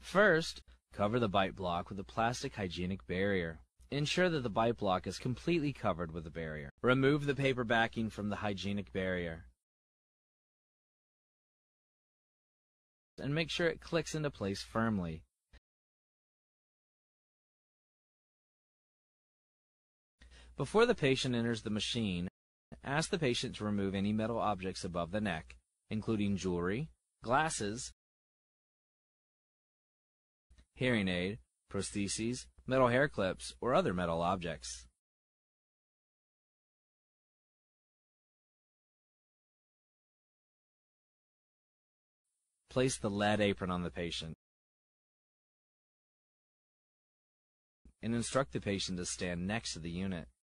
First, cover the bite block with a plastic hygienic barrier. Ensure that the bite block is completely covered with a barrier. Remove the paper backing from the hygienic barrier and make sure it clicks into place firmly. Before the patient enters the machine, ask the patient to remove any metal objects above the neck, including jewelry, glasses, hearing aid, prostheses, metal hair clips, or other metal objects. Place the lead apron on the patient and instruct the patient to stand next to the unit.